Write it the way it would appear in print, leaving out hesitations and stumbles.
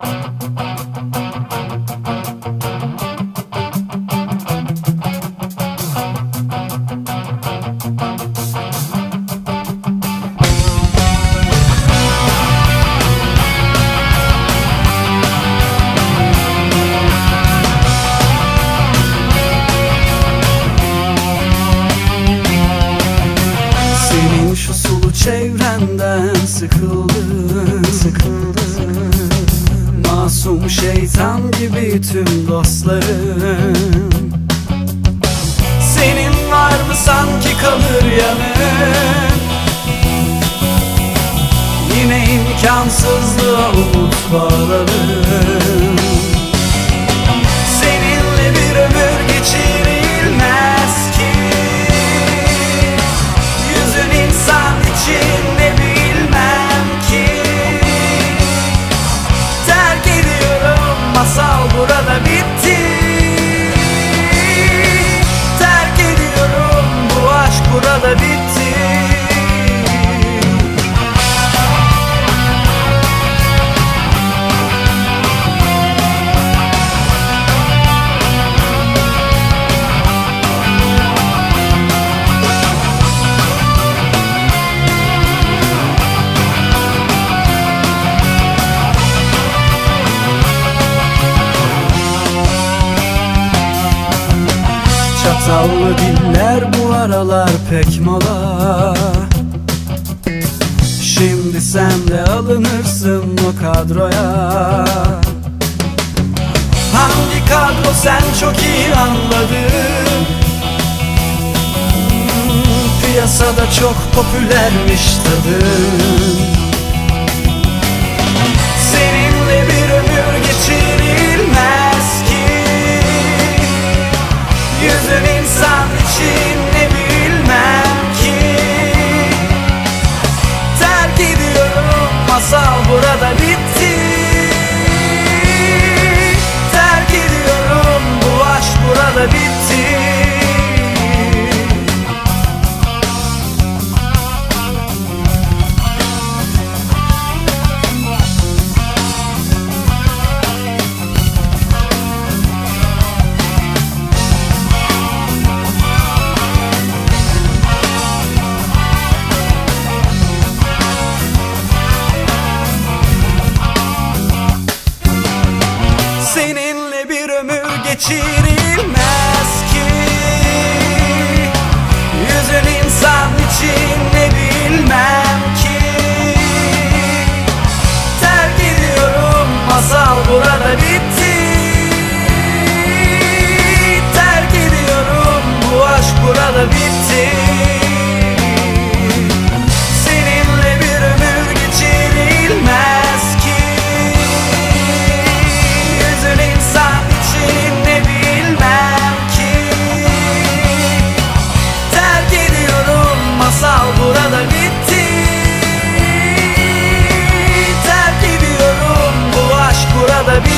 Senin şu sulu çevrenden sıkıldım. Masum şeytan gibi tüm dostlarım. Senin var mı sanki kalır yanın? Yine imkansızlığa umut bağladım. Seninle bir ömür geçirilmez ki. Yüzün insan için ne bilmem ki. Terk ediyorum, masal burada bitti. Terk ediyorum, bu aşk burada bitti. Çatallı diller bu aralar pek mola. Şimdi sen de alınırsın o kadroya. Hangi kadro sen çok iyi anladın. Piyasada çok popülermiş tadın. Seninle bir ömür geçirilmez ki. Yüzün insan için ne bilmem ki. Terk ediyorum, masal burada bitti. Terk ediyorum, bu aşk burada bitti. Seninle bir ömür geçirilmez ki. Yüzün insan için ne bilmem ki. Terk ediyorum, masal burada bitti. Terk ediyorum, bu aşk burada bitti. Seninle bir ömür geçirilmez ki. Masal burada bitti. Terk ediyorum, bu aşk burada bitti.